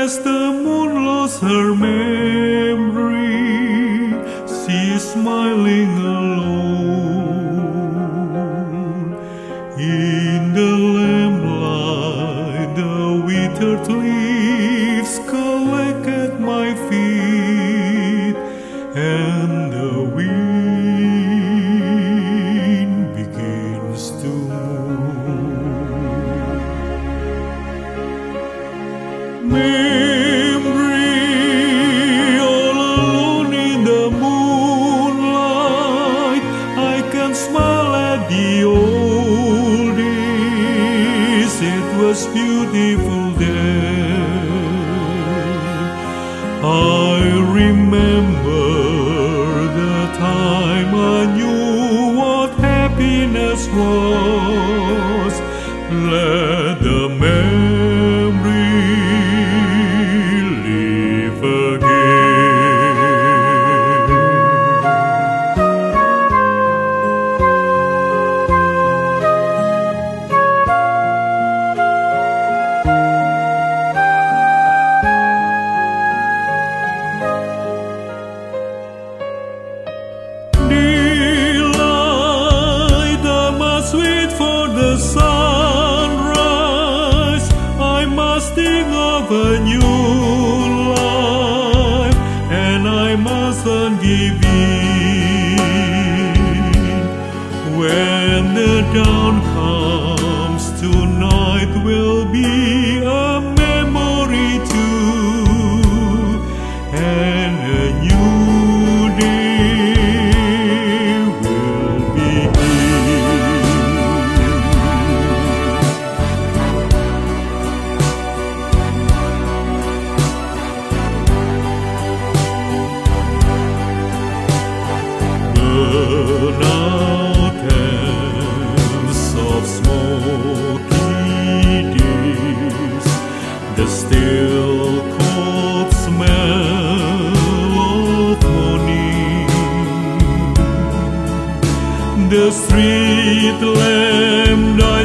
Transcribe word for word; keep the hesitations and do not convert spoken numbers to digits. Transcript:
As the moon lost her memory, she's smiling alone. In the lamplight, the withered leaves collect at my feet, and the wind begins to move. Memory, all alone in the moonlight, I can smile at the old days. It was beautiful then. I remember the time I knew what happiness was. Let the memory live again. Daylight, I must wait for the sunrise. I must think of a new life, and I mustn't give in. When the dawn comes, tonight will be a memory too, and a new day will begin. Burn out ends of smoky days, the still cold smell of morning, the street lamp dies